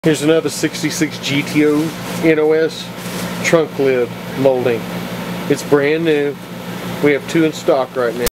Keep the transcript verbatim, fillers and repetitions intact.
Here's another sixty-six G T O N O S trunk lid molding. It's brand new. We have two in stock right now.